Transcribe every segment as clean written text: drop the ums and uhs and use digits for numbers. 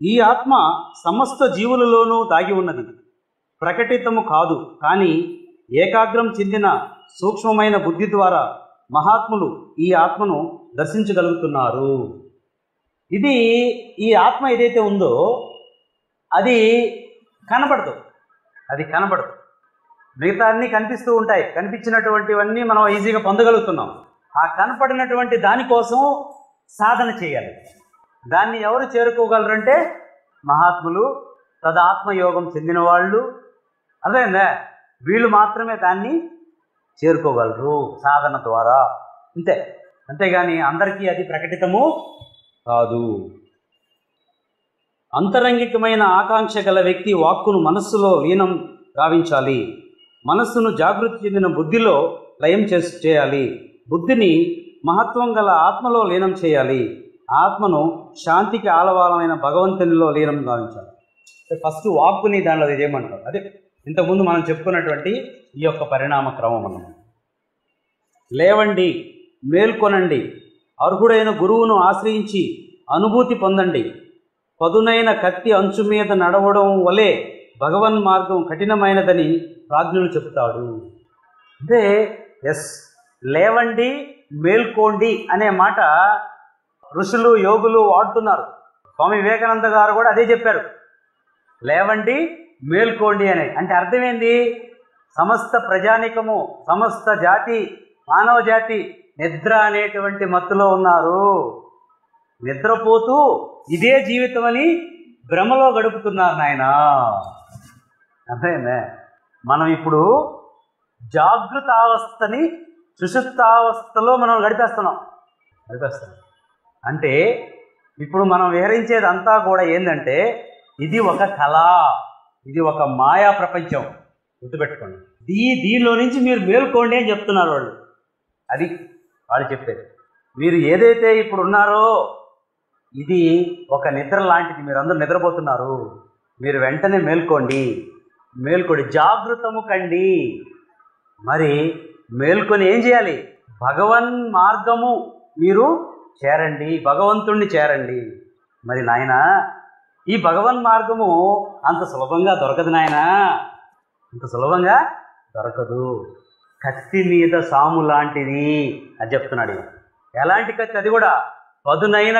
ఈ ఆత్మ సమస్త జీవులలోనూ దాగి ఉన్నది, ప్రకటితము కాదు. కానీ ఏకాగ్రం చెందిన సూక్ష్మమైన బుద్ధి ద్వారా మహాత్ములు ఈ ఆత్మను దర్శించగలుగుతున్నారు. ఇది ఈ ఆత్మ ఏదైతే ఉందో అది కనపడదు, మిగతా అన్నీ కనిపిస్తూ ఉంటాయి. కనిపించినటువంటివన్నీ మనం ఈజీగా పొందగలుగుతున్నాం. ఆ కనపడినటువంటి దానికోసం సాధన చేయాలి. దాన్ని ఎవరు చేరుకోగలరంటే మహాత్ములు, తదాత్మయోగం చెందిన వాళ్ళు. అదేందా, వీళ్ళు మాత్రమే దాన్ని చేరుకోగలరు సాధన ద్వారా. అంతేగాని అందరికీ అది ప్రకటితము కాదు. అంతరంగికమైన ఆకాంక్ష గల వ్యక్తి వాక్కును మనస్సులో లీనం గావించాలి. మనస్సును జాగృతి చెందిన బుద్ధిలో లయం చేయాలి. బుద్ధిని మహత్వం గల ఆత్మలో లీనం చేయాలి. ఆత్మను శాంతికి ఆలవాలమైన భగవంతునిలో లీనం గావించాలి. ఫస్ట్ వాక్కుని దానిలో అది చేయమంటారు. అదే ఇంతకుముందు మనం చెప్పుకున్నటువంటి ఈ యొక్క పరిణామ క్రమం అన్నమాట. లేవండి, మేల్కొనండి, అర్హుడైన గురువును ఆశ్రయించి అనుభూతి పొందండి. పదునైన కత్తి అంచు మీద నడవడం వలె భగవన్ మార్గం కఠినమైనదని ప్రాజ్ఞులు చెప్తాడు. అంటే లేవండి, మేల్కోండి అనే మాట ఋషులు, యోగులు వాడుతున్నారు. స్వామి వివేకానంద గారు కూడా అదే చెప్పారు, లేవండి, మేల్కోండి అని. అంటే అర్థమైంది, సమస్త ప్రజానికము, సమస్త జాతి, మానవ జాతి నిద్ర అనేటువంటి మత్తులో ఉన్నారు. నిద్రపోతూ ఇదే జీవితం అని భ్రమలో గడుపుతున్నారు నాయన. అర్థమైందే? మనం ఇప్పుడు జాగృతావస్థని సుషుప్తావస్థలో మనం గడిపేస్తున్నాం. అంటే ఇప్పుడు మనం విహరించేదంతా కూడా ఏంటంటే ఇది ఒక కళ, ఇది ఒక మాయా ప్రపంచం. గుర్తుపెట్టుకోండి. దీనిలో నుంచి మీరు మేల్కోండి అని చెప్తున్నారు వాళ్ళు. అది వాళ్ళు చెప్పేది. మీరు ఏదైతే ఇప్పుడు ఉన్నారో ఇది ఒక నిద్ర లాంటిది. మీరు అందరూ నిద్రపోతున్నారు, మీరు వెంటనే మేల్కోండి, జాగృతము కండి. మరి మేల్కొని ఏం చేయాలి? భగవన్ మార్గము మీరు చేరండి, భగవంతుణ్ణి చేరండి. మరి నాయన, ఈ భగవన్ మార్గము అంత సులభంగా దొరకదు నాయన, అంత సులభంగా దొరకదు. కత్తి మీద సాము లాంటిది అని చెప్తున్నాడు. ఎలాంటి కత్తి? అది కూడా పదునైన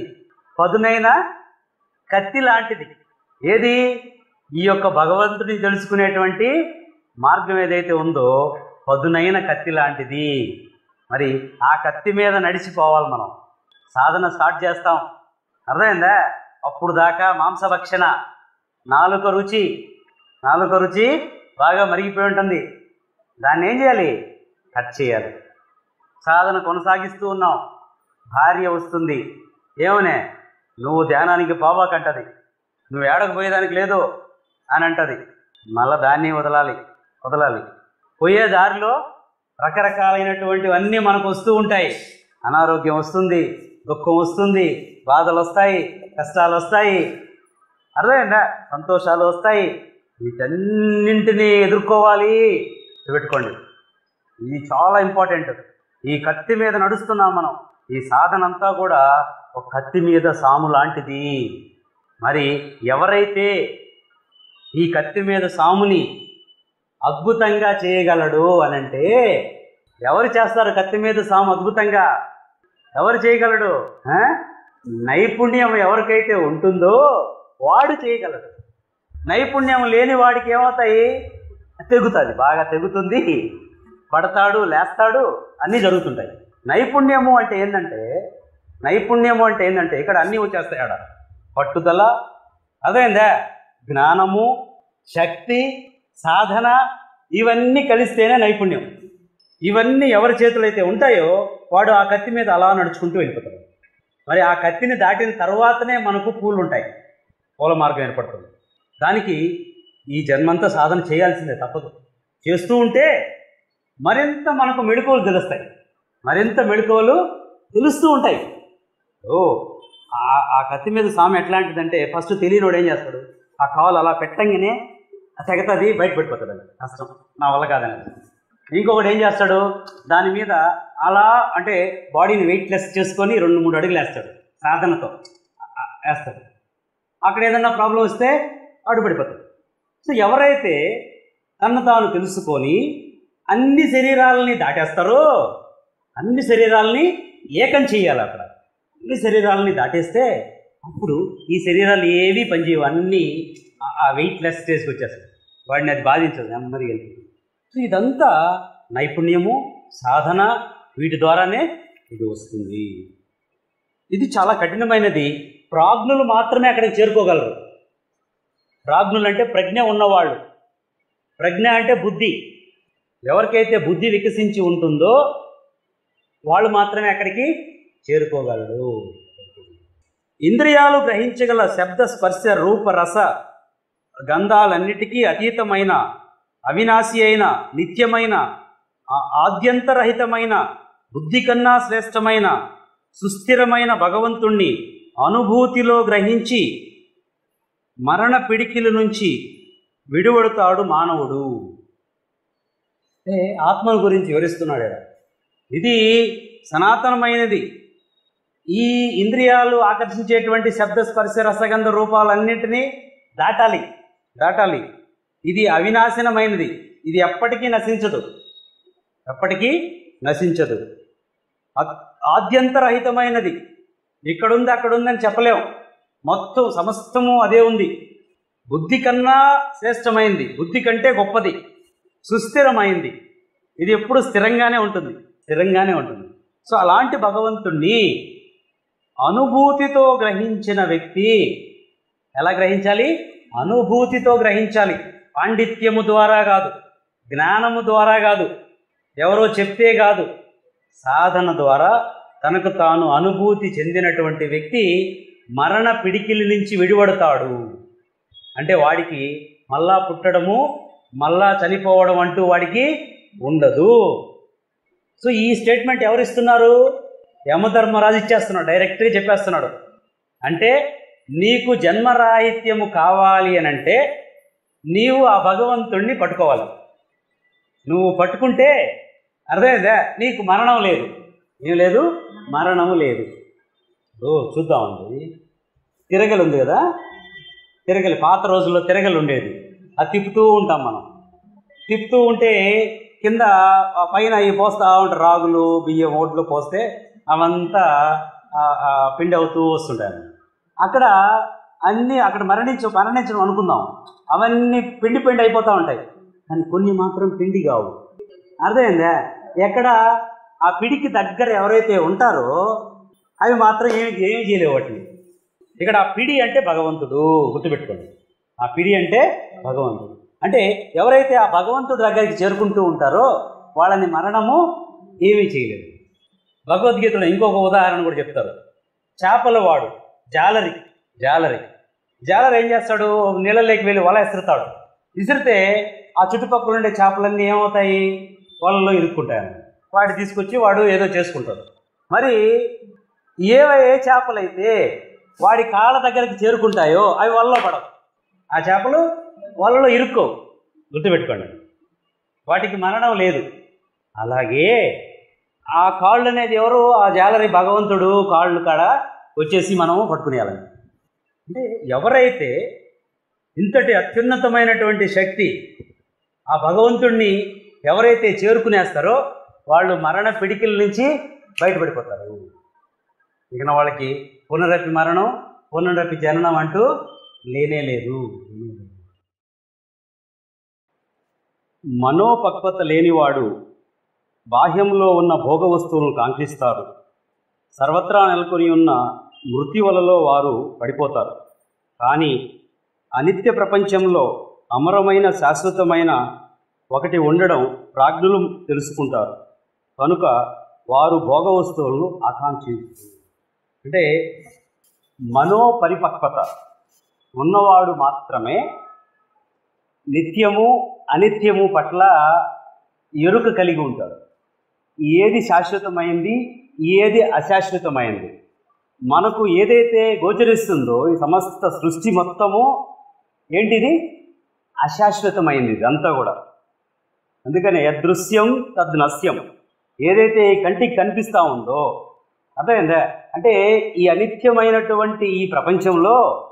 కత్తి లాంటిది. ఏది? ఈ యొక్క భగవంతుడిని తెలుసుకునేటువంటి మార్గం ఏదైతే ఉందో పదునైన కత్తి లాంటిది. మరి ఆ కత్తి మీద నడిచిపోవాలి మనం. సాధన స్టార్ట్ చేస్తాం, అర్థమైందా? అప్పుడు దాకా మాంసభక్షణ, నాలుక రుచి బాగా మరిగిపోయి ఉంటుంది. దాన్ని ఏం చేయాలి? కట్ చేయాలి. సాధన కొనసాగిస్తూ ఉన్నాం. భార్య వస్తుంది, ఏమనే నువ్వు ధ్యానానికి పోవాకంటది, నువ్వు ఏడకపోయేదానికి లేదు అని అంటది. మళ్ళీ దాన్ని వదలాలి. పోయే దారిలో రకరకాలైనటువంటివన్నీ మనకు వస్తూ ఉంటాయి. అనారోగ్యం వస్తుంది, దుఃఖం వస్తుంది, బాధలు వస్తాయి, కష్టాలు వస్తాయి, అర్థమైందా? సంతోషాలు వస్తాయి. వీటన్నింటినీ ఎదుర్కోవాలి. పెట్టుకోండి, ఇది చాలా ఇంపార్టెంట్. ఈ కత్తి మీద నడుస్తున్నాం మనం. ఈ సాధన అంతా కూడా ఒక కత్తి మీద సాము లాంటిది. మరి ఎవరైతే ఈ కత్తి మీద సాముని అద్భుతంగా చేయగలడు అనంటే, ఎవరు చేస్తారు కత్తి మీద సాము అద్భుతంగా? ఎవరు చేయగలడు? నైపుణ్యం ఎవరికైతే ఉంటుందో వాడు చేయగలడు. నైపుణ్యం లేని వాడికి ఏమవుతాయి? తెగుతుంది, బాగా తెగుతుంది, పడతాడు, లేస్తాడు, అన్నీ జరుగుతుంటాయి. నైపుణ్యము అంటే ఏంటంటే ఇక్కడ అన్నీ వచ్చేస్తాయి. ఆడ పట్టుదల, అదేందా, జ్ఞానము, శక్తి, సాధన, ఇవన్నీ కలిస్తేనే నైపుణ్యం. ఇవన్నీ ఎవరి చేతులు అయితే ఉంటాయో వాడు ఆ కత్తి మీద అలా నడుచుకుంటూ వెళ్ళిపోతాడు. మరి ఆ కత్తిని దాటిన తర్వాతనే మనకు పూలు ఉంటాయి, పూల మార్గం ఏర్పడుతుంది. దానికి ఈ జన్మంతా సాధన చేయాల్సిందే, తప్పదు. చేస్తూ ఉంటే మరింత మనకు మెళకువలు తెలుస్తాయి, తెలుస్తూ ఉంటాయి. ఆ కత్తి మీద సామె ఎట్లాంటిదంటే, ఫస్ట్ తెలియనోడు ఏం చేస్తాడు? ఆ కావాలి అలా పెట్టంగానే తెగతది, బయట పెట్టిపోతాడు. అది కష్టం, నా వల్ల కాదని. ఇంకొకటి ఏం చేస్తాడు? దాని మీద అలా అంటే బాడీని వెయిట్లెస్ చేసుకొని 2-3 అడుగులు వేస్తాడు, సాధనతో వేస్తాడు. అక్కడ ఏదన్నా ప్రాబ్లం వస్తే అడ్డుపడిపోతాడు. సో ఎవరైతే తను తాను తెలుసుకొని అన్ని శరీరాలని దాటేస్తారో, అన్ని శరీరాలని ఏకం చేయాలి. అక్కడ అన్ని శరీరాలని దాటేస్తే అప్పుడు ఈ శరీరాలు ఏవి పనిచేయవు, అన్నీ ఆ వెయిట్లెస్ స్టేజ్కి వచ్చేస్తాయి. వాడిని అది బాధించదు, నెమ్మదిగా వెళ్తుంది. సో ఇదంతా నైపుణ్యము, సాధన, వీటి ద్వారానే ఇది వస్తుంది. ఇది చాలా కఠినమైనది. ప్రాజ్ఞులు మాత్రమే అక్కడికి చేరుకోగలరు. ప్రాజ్ఞులు అంటే ప్రజ్ఞ ఉన్నవాళ్ళు. ప్రజ్ఞ అంటే బుద్ధి. ఎవరికైతే బుద్ధి వికసించి ఉంటుందో వాళ్ళు మాత్రమే అక్కడికి చేరుకోగలరు. ఇంద్రియాలు గ్రహించగల శబ్ద, స్పర్శ, రూప, రస, గంధాలన్నిటికీ అతీతమైన, అవినాశి అయిన, నిత్యమైన, ఆద్యంతరహితమైన, బుద్ధి కన్నా శ్రేష్టమైన, సుస్థిరమైన భగవంతుణ్ణి అనుభూతిలో గ్రహించి మరణ పిడికిల నుంచి విడువడుతాడు మానవుడు. ఆత్మను గురించి వివరిస్తున్నాడు. ఇది సనాతనమైనది. ఈ ఇంద్రియాలు ఆకర్షించేటువంటి శబ్ద, స్పర్శ, రసగంధ రూపాలన్నింటినీ దాటాలి. ఇది అవినాశనమైనది. ఇది ఎప్పటికీ నశించదు. ఆద్యంతరహితమైనది. ఇక్కడుంది అక్కడుందని చెప్పలేం. మొత్తం సమస్తము అదే ఉంది. బుద్ధి కన్నా శ్రేష్టమైంది, బుద్ధి కంటే గొప్పది, సుస్థిరమైంది. ఇది ఎప్పుడు స్థిరంగానే ఉంటుంది. సో అలాంటి భగవంతుణ్ణి అనుభూతితో గ్రహించిన వ్యక్తి ఎలా గ్రహించాలి? అనుభూతితో గ్రహించాలి. పాండిత్యము ద్వారా కాదు, జ్ఞానము ద్వారా కాదు, ఎవరో చెప్తే కాదు, సాధన ద్వారా తనకు తాను అనుభూతి చెందినటువంటి వ్యక్తి మరణ పిడికిలి నుంచి విడిపడతాడు. అంటే వాడికి మళ్ళా పుట్టడము, మళ్ళా చనిపోవడం అంటూ వాడికి ఉండదు. సో ఈ స్టేట్మెంట్ ఎవరు ఇస్తున్నారు? యమధర్మరాజు ఇచ్చేస్తున్నాడు, డైరెక్ట్గా చెప్పేస్తున్నాడు. అంటే నీకు జన్మరాహిత్యము కావాలి అని అంటే నీవు ఆ భగవంతుణ్ణి పట్టుకోవాలి. నువ్వు పట్టుకుంటే అర్థమైందా, నీకు మరణం లేదు. ఏం లేదు? మరణము లేదు. చూద్దామండి, తిరగలి ఉంది కదా, తిరగలి పాత రోజుల్లో తిరగలి ఉండేది. అది తిప్పుతూ ఉంటాం మనం. తిప్పుతూ ఉంటే కింద పైన అవి పోస్తూ ఉంటారు, రాగులు, బియ్యం, ఓట్లు పోస్తే అవంతా పిండి అవుతూ వస్తుంటాయి. అక్కడ అన్నీ అక్కడ మరణించడం అనుకుందాం, అవన్నీ పిండి అయిపోతూ ఉంటాయి. కానీ కొన్ని మాత్రం పిండి కావు. అర్థమైందా? ఎక్కడ ఆ పిడికి దగ్గర ఎవరైతే ఉంటారో అవి మాత్రం ఏమి చేయలేవు వాటిని. ఇక్కడ ఆ పిడి అంటే భగవంతుడు, గుర్తుపెట్టుకోండి. ఆ పిడి అంటే భగవంతుడు. అంటే ఎవరైతే ఆ భగవంతుడి దగ్గరికి చేరుకుంటూ ఉంటారో వాళ్ళని మరణము ఏమీ చేయలేదు. భగవద్గీతలో ఇంకొక ఉదాహరణ కూడా చెప్తారు. చేపల వాడు జాలరి ఏం చేస్తాడు? నీళ్ళలోకి వెళ్ళి వల విసురుతాడు. విసిరితే ఆ చుట్టుపక్కల ఉండే చేపలన్నీ ఏమవుతాయి? వలలో ఇరుక్కుంటాయి. వాటిని తీసుకొచ్చి వాడు ఏదో చేసుకుంటాడు. మరి ఏ చేపలైతే వాడి కాళ్ళ దగ్గరికి చేరుకుంటాయో అవి వలలో పడవు. ఆ చేపలు వలలో ఇరుక్కో, గుర్తుపెట్టుకోండి. వాటికి మరణం లేదు. అలాగే ఆ కాళ్ళు అనేది ఎవరు? ఆ జాలరి భగవంతుడు కాళ్ళు కాడ వచ్చేసి మనము పట్టుకునేయాలని. అంటే ఎవరైతే ఇంతటి అత్యున్నతమైనటువంటి శక్తి ఆ భగవంతుడిని ఎవరైతే చేరుకునేస్తారో వాళ్ళు మరణ పిడికిల నుంచి బయటపడిపోతారు. ఇక వాళ్ళకి పునరపి మరణం, పునరపి జననం అంటూ లేనే లేదు. మనోపక్వత లేనివాడు బాహ్యంలో ఉన్న భోగ వస్తువులను కాంక్షిస్తారు. సర్వత్రా నెలకొని ఉన్న మృత్యువలలో వారు పడిపోతారు. కానీ అనిత్య ప్రపంచంలో అమరమైన, శాశ్వతమైన ఒకటి ఉండడం ప్రాజ్ఞులు తెలుసుకుంటారు. కనుక వారు భోగ వస్తువులను ఆకాంక్షిస్తారు. అంటే మనోపరిపక్వత ఉన్నవాడు మాత్రమే నిత్యము అనిత్యము పట్ల ఎరుక కలిగి ఉంటాడు. ఏది శాశ్వతమైంది, ఏది అశాశ్వతమైంది. మనకు ఏదైతే గోచరిస్తుందో ఈ సమస్త సృష్టి మొత్తము ఏంటిది? అశాశ్వతమైంది ఇదంతా కూడా. అందుకనే యదృశ్యం తద్నశ్యం. ఏదైతే ఈ కంటికి కనిపిస్తూ ఉందో అర్థమైందా? అంటే ఈ అనిత్యమైనటువంటి ఈ ప్రపంచంలో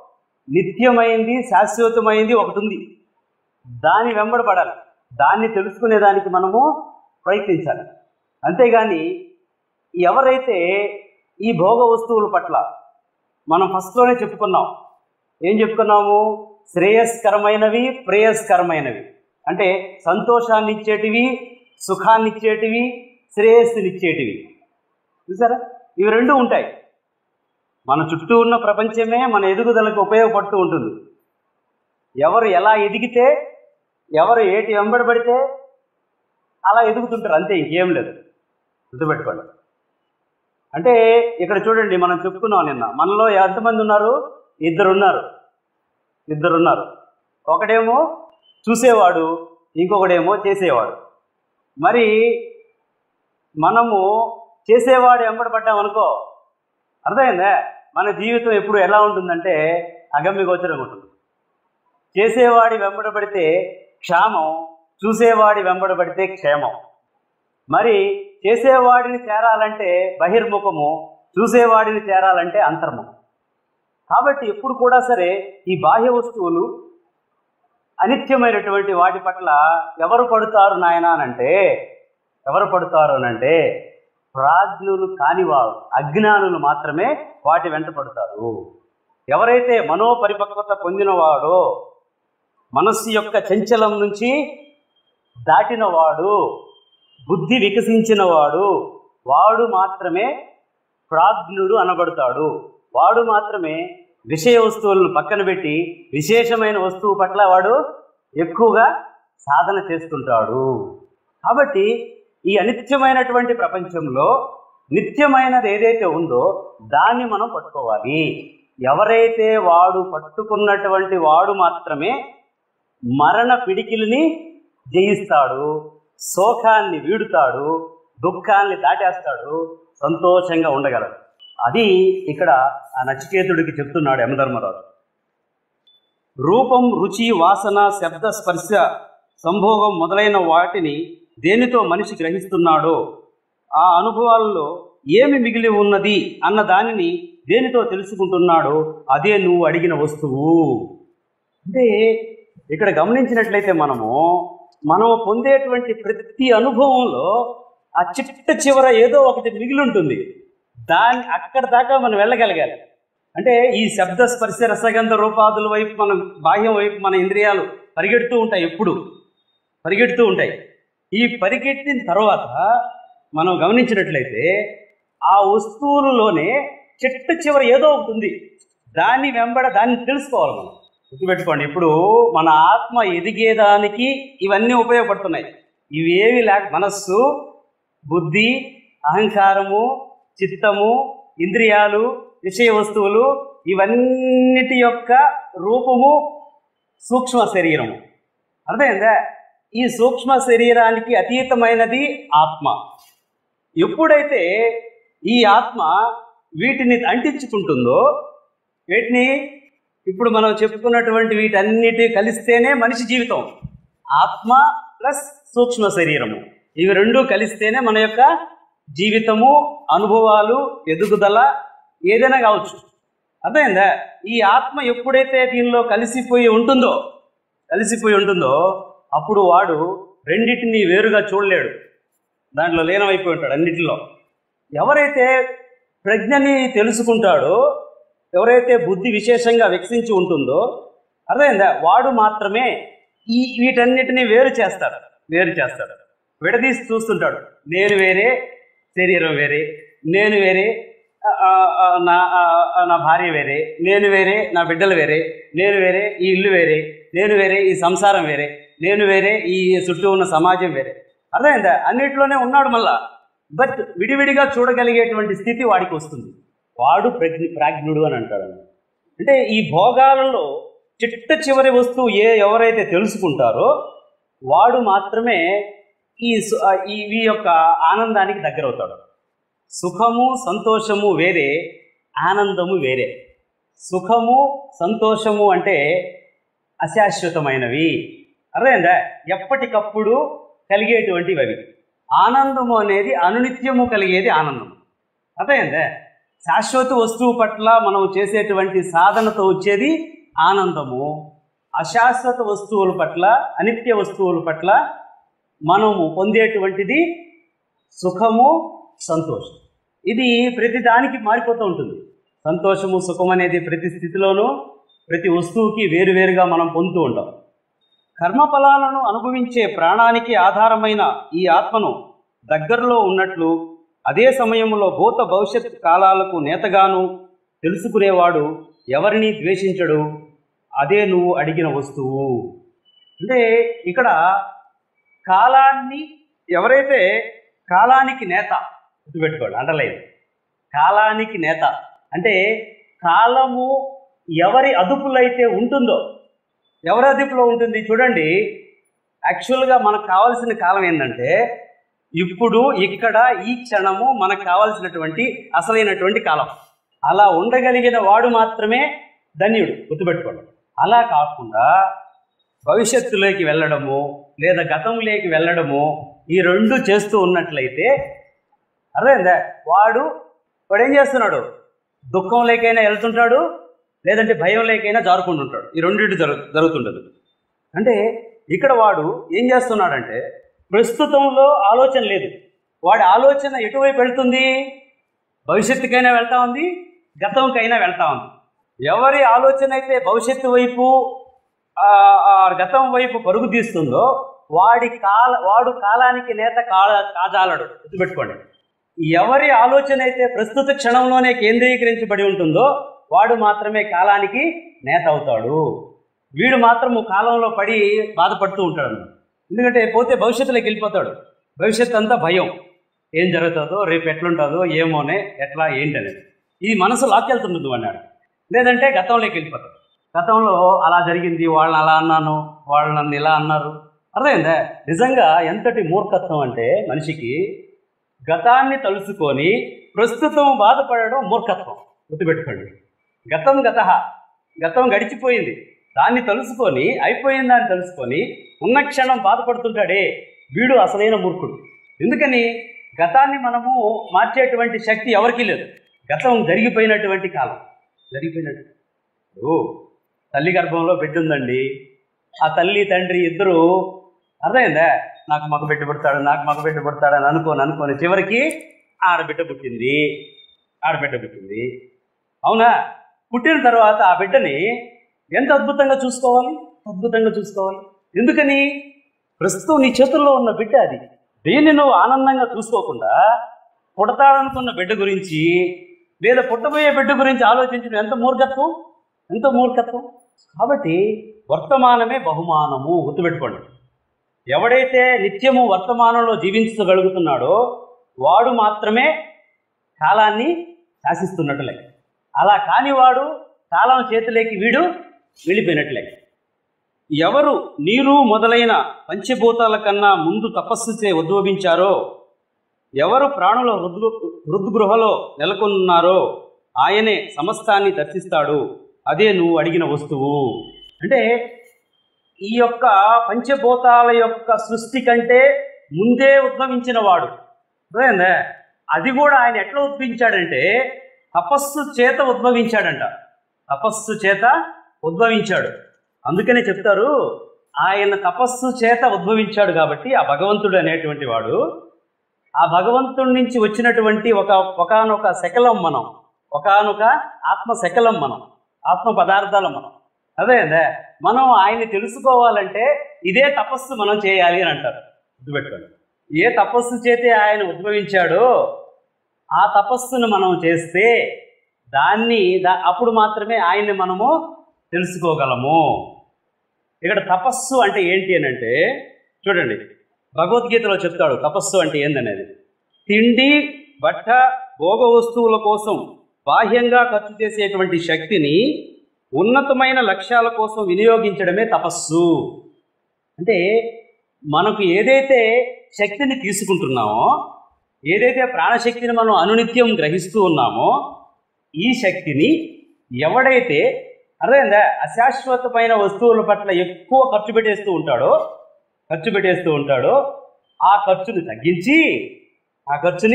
నిత్యమైంది, శాశ్వతమైంది ఒకటి ఉంది. దాని వెంబడపడాలి, దాన్ని తెలుసుకునేదానికి మనము ప్రయత్నించాలి. అంతేగాని ఎవరైతే ఈ భోగ వస్తువుల పట్ల మనం ఫస్ట్లోనే చెప్పుకున్నాం, ఏం చెప్పుకున్నాము? శ్రేయస్కరమైనవి, ప్రేయస్కరమైనవి. అంటే సంతోషాన్ని ఇచ్చేటివి, సుఖాన్ని ఇచ్చేటివి, శ్రేయస్సునిచ్చేటివి. చూసారా? ఇవి రెండు ఉంటాయి. మన చుట్టూ ఉన్న ప్రపంచమే మన ఎదుగుదలకు ఉపయోగపడుతూ ఉంటుంది. ఎవరు ఎలా ఎదిగితే, ఎవరు ఏటి వెంబడబడితే అలా ఎదుగుతుంటారు, అంతే, ఇంకేం లేదు. గుర్తుపెట్టుకోండి. అంటే ఇక్కడ చూడండి, మనం చెప్పుకున్నాం నిన్న, మనలో ఎంతమంది ఉన్నారు? ఇద్దరున్నారు. ఒకడేమో చూసేవాడు, ఇంకొకడేమో చేసేవాడు. మరి మనము చేసేవాడు వెంబడబడ్డామనుకో, అర్థమైందా? మన జీవితం ఎప్పుడు ఎలా ఉంటుందంటే అగమ్యగోచరంగా ఉంటుంది. చేసేవాడి వెంబడబడితే క్షామం, చూసేవాడి వెంబడబడితే క్షేమం. మరి చేసేవాడిని చేరాలంటే బహిర్ముఖము, చూసేవాడిని చేరాలంటే అంతర్ముఖం. కాబట్టి ఎప్పుడు కూడా సరే ఈ బాహ్య వస్తువులు, అనిత్యమైనటువంటి వాటి పట్ల ఎవరు పడుతారు నాయన అనంటే ప్రాజ్ఞులు కానివారు, అజ్ఞానులు మాత్రమే వాటి వెంట పడతారు. ఎవరైతే మనోపరిపక్వత పొందినవాడో, మనస్సు యొక్క చంచలం నుంచి దాటినవాడు, బుద్ధి వికసించినవాడు, వాడు మాత్రమే ప్రాజ్ఞుడు అనబడతాడు. వాడు మాత్రమే విషయ వస్తువులను పక్కన పెట్టి విశేషమైన వస్తువు పట్ల వాడు ఎక్కువగా సాధన చేస్తుంటాడు. కాబట్టి ఈ అనిత్యమైనటువంటి ప్రపంచంలో నిత్యమైనది ఏదైతే ఉందో దాన్ని మనం పట్టుకోవాలి. ఎవరైతే వాడు పట్టుకున్నటువంటి వాడు మాత్రమే మరణ పిడికిలిని జయిస్తాడు, శోకాన్ని వీడుతాడు, దుఃఖాన్ని దాటేస్తాడు, సంతోషంగా ఉండగలడు. అది ఇక్కడ ఆ నచికేతుడికి చెప్తున్నాడు యమధర్మరాజు. రూపం, రుచి, వాసన, శబ్ద, స్పర్శ, సంభోగం మొదలైన వాటిని దేనితో మనిషి గ్రహిస్తున్నాడో, ఆ అనుభవాలలో ఏమి మిగిలి ఉన్నది అన్న దానిని దేనితో తెలుసుకుంటున్నాడో అదే నువ్వు అడిగిన వస్తువు. అంటే ఇక్కడ గమనించినట్లయితే మనం పొందేటువంటి ప్రతి అనుభవంలో ఆ చిట్ట చివర ఏదో ఒకటి మిగిలి ఉంటుంది. దాన్ని అక్కడ దాకా మనం వెళ్ళగలగాలి. అంటే ఈ శబ్ద, స్పర్శ, రసగంధ, రూపాదుల వైపు, మన బాహ్యం వైపు మన ఇంద్రియాలు పరిగెడుతూ ఉంటాయి, ఎప్పుడు పరిగెడుతూ ఉంటాయి. ఈ పరిగెట్టిన తర్వాత మనం గమనించినట్లయితే ఆ వస్తువులలోనే చిట్ట చివర ఏదో ఒకటి ఉంది. దాన్ని తెలుసుకోవాలి మనం. గుర్తుపెట్టుకోండి, ఇప్పుడు మన ఆత్మ ఎదిగేదానికి ఇవన్నీ ఉపయోగపడుతున్నాయి. ఇవేవి మనస్సు, బుద్ధి, అహంకారము, చిత్తము, ఇంద్రియాలు, విషయ వస్తువులు, ఇవన్నిటి యొక్క రూపము సూక్ష్మ శరీరము. అర్థమైందా? ఈ సూక్ష్మ శరీరానికి అతీతమైనది ఆత్మ. ఎప్పుడైతే ఈ ఆత్మ వీటిని అంటించుకుంటుందో, వీటిని ఇప్పుడు మనం చెప్పుకున్నటువంటి వీటన్నిటి కలిస్తేనే మనిషి జీవితం. ఆత్మ ప్లస్ సూక్ష్మ శరీరము, ఇవి రెండు కలిస్తేనే మన యొక్క జీవితము, అనుభవాలు, ఎదుగుదల ఏదైనా కావచ్చు. అర్థమైందా? ఈ ఆత్మ ఎప్పుడైతే దీనిలో కలిసిపోయి ఉంటుందో అప్పుడు వాడు రెండింటిని వేరుగా చూడలేడు, దాంట్లో లీనమైపోయి ఉంటాడు అన్నిటిలో. ఎవరైతే ప్రజ్ఞని తెలుసుకుంటాడో, ఎవరైతే బుద్ధి విశేషంగా వికసించి ఉంటుందో, అర్థమైందా, వాడు మాత్రమే వీటన్నిటిని వేరు చేస్తాడు, విడదీసి చూస్తుంటాడు. నేను వేరే, శరీరం వేరే, నేను వేరే, నా భార్య వేరే, నేను వేరే, నా బిడ్డలు వేరే, నేను వేరే, ఈ ఇల్లు వేరే, నేను వేరే, ఈ సంసారం వేరే, నేను వేరే, ఈ చుట్టూ ఉన్న సమాజం వేరే. అర్థమైందా? అన్నిటిలోనే ఉన్నాడు మళ్ళా. బట్ విడివిడిగా చూడగలిగేటువంటి స్థితి వాడికి వస్తుంది. వాడు ప్రాజ్ఞుడు అని అంటాడు. అంటే ఈ భోగాలలో చిట్ట చివరి వస్తువు ఎవరైతే తెలుసుకుంటారో వాడు మాత్రమే ఈ యొక్క ఆనందానికి దగ్గరవుతాడు. సుఖము, సంతోషము వేరే, ఆనందము వేరే. సుఖము, సంతోషము అంటే అశాశ్వతమైనవి, అర్థమైందా, ఎప్పటికప్పుడు కలిగేటువంటివి అవి. ఆనందము అనేది అనునిత్యము కలిగేది ఆనందం, అర్థమైందా. శాశ్వత వస్తువు పట్ల మనం చేసేటువంటి సాధనతో వచ్చేది ఆనందము, అశాశ్వత వస్తువుల పట్ల, అనిత్య వస్తువుల పట్ల మనము పొందేటువంటిది సుఖము, సంతోషం. ఇది ప్రతి దానికి మారిపోతూ ఉంటుంది. సంతోషము, సుఖం అనేది ప్రతి స్థితిలోనూ ప్రతి వస్తువుకి వేరువేరుగా మనం పొందుతూ ఉంటాం. కర్మఫలాలను అనుభవించే ప్రాణానికి ఆధారమైన ఈ ఆత్మను దగ్గరలో ఉన్నట్లు, అదే సమయంలో భూత భవిష్యత్ కాలాలకు నేతగాను తెలుసుకునేవాడు ఎవరిని ద్వేషించడు. అదే నువ్వు అడిగిన వస్తువు. అంటే ఇక్కడ కాలాన్ని ఎవరైతే కాలానికి నేత, గుర్తుపెట్టుకోండి, అంటలేదు, కాలానికి నేత అంటే కాలము ఎవరి అదుపులో అయితే ఉంటుందో, ఎవరి అదుపులో ఉంటుంది చూడండి. యాక్చువల్గా మనకు కావాల్సిన కాలం ఏంటంటే ఇప్పుడు, ఇక్కడ, ఈ క్షణము మనకు కావాల్సినటువంటి అసలైనటువంటి కాలం. అలా ఉండగలిగిన వాడు మాత్రమే ధన్యుడు, గుర్తుపెట్టుకోండి. అలా కాకుండా భవిష్యత్తులోకి వెళ్ళడము లేదా గతంలోకి వెళ్ళడము, ఈ రెండు చేస్తూ ఉన్నట్లయితే అర్థమైందా, వాడు ఏం చేస్తున్నాడు, దుఃఖం లేకైనా వెళ్తుంటాడు, లేదంటే భయం లేకైనా జారుకుంటుంటాడు. ఈ రెండింటి జరుగుతుంటుంది. అంటే ఇక్కడ వాడు ఏం చేస్తున్నాడంటే ప్రస్తుతంలో ఆలోచన లేదు. వాడి ఆలోచన ఎటువైపు వెళ్తుంది? భవిష్యత్తుకైనా వెళ్తా ఉంది, గతంకైనా వెళ్తా ఉంది. ఎవరి ఆలోచన అయితే భవిష్యత్తు వైపు, గతం వైపు పరుగు తీస్తుందో వాడు కాలానికి నేత కాజాలడు, గుర్తుపెట్టుకోండి. ఎవరి ఆలోచన అయితే ప్రస్తుత క్షణంలోనే కేంద్రీకరించబడి ఉంటుందో వాడు మాత్రమే కాలానికి నేత అవుతాడు. వీడు మాత్రము కాలంలో పడి బాధపడుతూ ఉంటాడు. ఎందుకంటే పోతే భవిష్యత్తులోకి వెళ్ళిపోతాడు. భవిష్యత్తు అంతా భయం, ఏం జరుగుతుందో, రేపు ఎట్లుంటుందో, ఏమోనే, ఎట్లా, ఏంటనేది ఇది మనసు లాక్కెళ్తుంటుంది అన్నాడు. లేదంటే గతంలోకి వెళ్ళిపోతాడు. గతంలో అలా జరిగింది, వాళ్ళని అలా అన్నాను, వాళ్ళు నన్ను ఇలా అన్నారు. అర్థమైందా? నిజంగా ఎంతటి మూర్ఖత్వం అంటే మనిషికి గతాన్ని తలుసుకొని ప్రస్తుతం బాధపడడం మూర్ఖత్వం, గుర్తుపెట్టుకోండి. గతం గడిచిపోయింది, దాన్ని తెలుసుకొని, అయిపోయిన దాన్ని తెలుసుకొని ఉన్న క్షణం బాధపడుతుంటాడే వీడు అసలైన మూర్ఖుడు. ఎందుకని? గతాన్ని మనము మార్చేటువంటి శక్తి ఎవరికీ లేదు. గతం జరిగిపోయినటువంటి కాలం, జరిగిపోయినట్టు. తల్లి గర్భంలో బిడ్డ ఉందండి, ఆ తల్లి తండ్రి ఇద్దరు అర్థమైందా, నాకు మగబిడ్డ పుడతాడు అని అనుకోని చివరికి ఆడబిడ్డ పుట్టింది. అవునా? పుట్టిన తర్వాత ఆ బిడ్డని ఎంత అద్భుతంగా చూసుకోవాలి. ఎందుకని? ప్రస్తుతం నీ చేతుల్లో ఉన్న బిడ్డ అది. దీన్ని నువ్వు ఆనందంగా చూసుకోకుండా పుడతాడనుకున్న బిడ్డ గురించి లేదా పుట్టబోయే బిడ్డ గురించి ఆలోచించడం ఎంత మూర్ఖత్వం. కాబట్టి వర్తమానమే బహుమానము, గుర్తుపెట్టుకోండి. ఎవడైతే నిత్యము వర్తమానంలో జీవించగలుగుతున్నాడో వాడు మాత్రమే కాలాన్ని శాసిస్తున్నట్లే. అలా కానివాడు కాలం చేతిలోకి వెళ్ళిపోయినట్లే. ఎవరు నీరు మొదలైన పంచభూతాల కన్నా ముందు తపస్సుచే ఉద్భవించారో, ఎవరు ప్రాణుల హృద్గృహలో నెలకొన్నారో ఆయనే సమస్తాన్ని దర్శిస్తాడు. అదే నువ్వు అడిగిన వస్తువు. అంటే ఈ యొక్క పంచభూతాల యొక్క సృష్టి కంటే ముందే ఉద్భవించిన వాడు. అది కూడా ఆయన ఎట్లా ఉద్భవించాడంటే తపస్సు చేత ఉద్భవించాడు. అందుకనే చెప్తారు, ఆయన తపస్సు చేత ఉద్భవించాడు కాబట్టి ఆ భగవంతుడు అనేటువంటి వాడు, ఆ భగవంతుడి నుంచి వచ్చినటువంటి ఒకానొక శకలం మనం, ఒకానొక ఆత్మ శకలం మనం, ఆత్మ పదార్థాలం మనం. అదే మనం ఆయన్ని తెలుసుకోవాలంటే ఇదే తపస్సు మనం చేయాలి అని అంటారు. గుర్తుపెట్టుకోండి. ఏ తపస్సు చేతే ఆయన ఉద్భవించాడో ఆ తపస్సును మనం చేస్తే అప్పుడు మాత్రమే ఆయన్ని మనము తెలుసుకోగలము. ఇక్కడ తపస్సు అంటే ఏంటి అని అంటే చూడండి, భగవద్గీతలో చెప్తాడు తపస్సు అంటే ఏందనేది. తిండి, బట్ట, భోగ వస్తువుల కోసం బాహ్యంగా ఖర్చు చేసేటువంటి శక్తిని ఉన్నతమైన లక్ష్యాల కోసం వినియోగించడమే తపస్సు. అంటే మనకు ఏదైతే శక్తిని తీసుకుంటున్నామో, ఏదైతే ప్రాణశక్తిని మనం అనునిత్యం గ్రహిస్తూ ఉన్నామో, ఈ శక్తిని ఎవడైతే అశాశ్వతమైన వస్తువుల పట్ల ఎక్కువ ఖర్చు పెట్టేస్తూ ఉంటాడో ఆ ఖర్చుని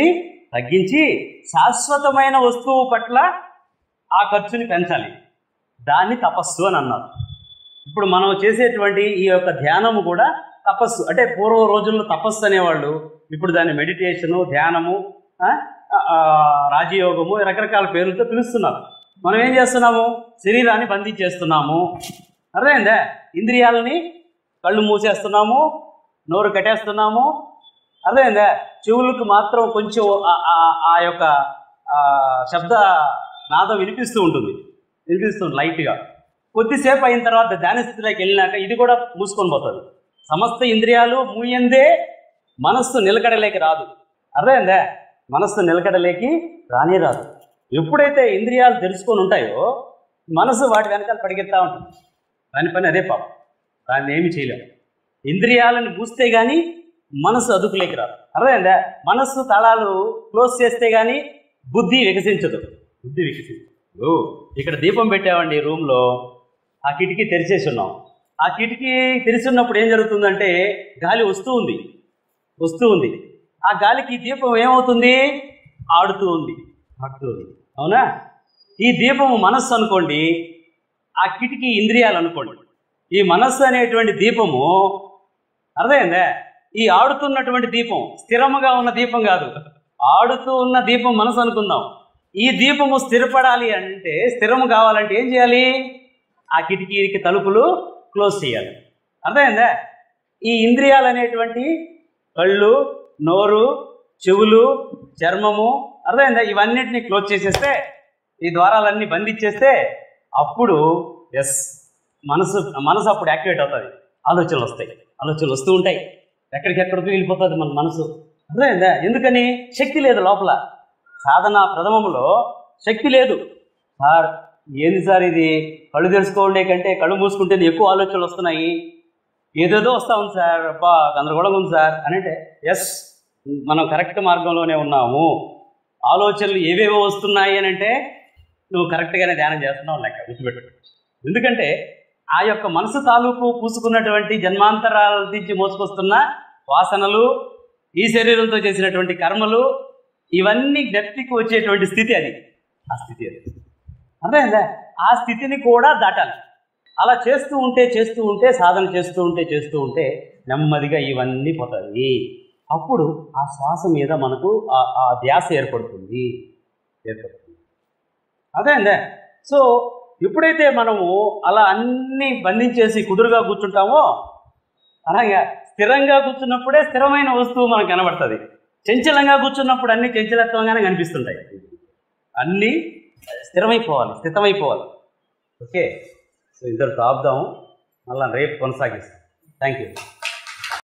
తగ్గించి శాశ్వతమైన వస్తువు పట్ల ఆ ఖర్చుని పెంచాలి. దాన్ని తపస్సు అని అన్నారు. ఇప్పుడు మనం చేసేటువంటి ఈ యొక్క ధ్యానము కూడా తపస్సు. అంటే పూర్వ రోజుల్లో తపస్సు అనేవాళ్ళు, ఇప్పుడు దాన్ని మెడిటేషను, ధ్యానము, రాజయోగము, రకరకాల పేర్లతో పిలుస్తున్నారు. మనం ఏం చేస్తున్నాము? శరీరాన్ని బంధించేస్తున్నాము. అర్థమైందా? ఇంద్రియాలని కళ్ళు మూసేస్తున్నాము, నోరు కట్టేస్తున్నాము. అర్థమైందా? చెవులకు మాత్రం కొంచెం ఆ యొక్క శబ్ద నాదం వినిపిస్తుంది లైట్గా. కొద్దిసేపు అయిన తర్వాత ధ్యాన స్థితిలోకి వెళ్ళినాక ఇది కూడా మూసుకొని పోతుంది. సమస్త ఇంద్రియాలు మూయందే మనస్సు నిలకడలేకి రాదు. అర్థమైందా? మనస్సు నిలకడలేకి రానే రాదు. ఎప్పుడైతే ఇంద్రియాలు తెలుసుకొని ఉంటాయో మనసు వాటి వెనకాల పరిగెత్తా ఉంటుంది. దాని పని అదే పాపం. దాన్ని ఏమి చేయలేము. ఇంద్రియాలను మూస్తే కానీ మనసు అదుపులేకి రాదు. అర్థమైందా? మనస్సు తాళాలు క్లోజ్ చేస్తే కానీ బుద్ధి వికసించదు. ఇక్కడ దీపం పెట్టామండి రూమ్లో, ఆ కిటికీ తెరిచేసి ఉన్నాం. ఆ కిటికీ తెరిచున్నప్పుడు ఏం జరుగుతుందంటే గాలి వస్తూ ఉంది. ఆ గాలికి దీపం ఏమవుతుంది? ఆడుతూ ఉంది. అవునా? ఈ దీపము మనస్సు అనుకోండి, ఆ కిటికీ ఇంద్రియాలు అనుకోండి. ఈ మనస్సు అనేటువంటి దీపము, అర్థమైందా? ఈ ఆడుతున్నటువంటి దీపం స్థిరముగా ఉన్న దీపం కాదు, ఆడుతూ ఉన్న దీపం మనసు అనుకుందాం. ఈ దీపము స్థిరపడాలి అంటే, స్థిరము కావాలంటే ఏం చేయాలి? ఆ కిటికీకి తలుపులు క్లోజ్ చేయాలి. అర్థమైందా? ఈ ఇంద్రియాలు అనేటువంటి కళ్ళు, నోరు, చెవులు, చర్మము, అర్థమైందా? ఇవన్నిటిని క్లోజ్ చేసేస్తే, ఈ ద్వారాలన్నీ బంధించేస్తే అప్పుడు మనసు అప్పుడు యాక్టివేట్ అవుతుంది. ఆలోచనలు వస్తూ ఉంటాయి. ఎక్కడికెక్కడికి వెళ్ళిపోతుంది మన మనసు. అర్థమైందా? ఎందుకని? శక్తి లేదు లోపల. సాధన ప్రథమంలో శక్తి లేదు. సార్ ఏంది సార్ ఇది? కళ్ళు తెలుసుకోండే కంటే కళ్ళు మూసుకుంటే ఎక్కువ ఆలోచనలు వస్తున్నాయి, ఏదేదో వస్తూ ఉంది సార్, అబ్బా గందరగోళంగా ఉంది సార్ అని అంటే, మనం కరెక్ట్ మార్గంలోనే ఉన్నాము. ఆలోచనలు ఏవేవో వస్తున్నాయి అని అంటే నువ్వు కరెక్ట్గానే ధ్యానం చేస్తున్నావు లెక్క, గుర్తుపెట్టు. ఎందుకంటే ఆ యొక్క మనసు తాలూకు పూసుకున్నటువంటి జన్మాంతరాల నుంచి మోసుకొస్తున్న వాసనలు, ఈ శరీరంతో చేసినటువంటి కర్మలు, ఇవన్నీ జ్ఞప్తికి వచ్చేటువంటి స్థితి అది. ఆ స్థితి అది అర్థమైందా? ఆ స్థితిని కూడా దాటాలి. అలా చేస్తూ ఉంటే సాధన చేస్తూ ఉంటే నెమ్మదిగా ఇవన్నీ పోతాయి. అప్పుడు ఆ శ్వాస మీద మనకు ఆ ధ్యాస ఏర్పడుతుంది. అర్థమైందా? సో ఎప్పుడైతే మనము అలా అన్నీ బంధించేసి కుదురుగా కూర్చుంటామో, అలాగే స్థిరంగా కూర్చున్నప్పుడే స్థిరమైన వస్తువు మనకు కనబడుతుంది. చంచలంగా కూర్చున్నప్పుడు అన్నీ చంచలత్వంగానే కనిపిస్తుంటాయి. అన్నీ స్థితమైపోవాలి. ఓకే, సో ఇద్దరు ఆపుదాము, మళ్ళీ రేపు కొనసాగిస్తాం. Thank you.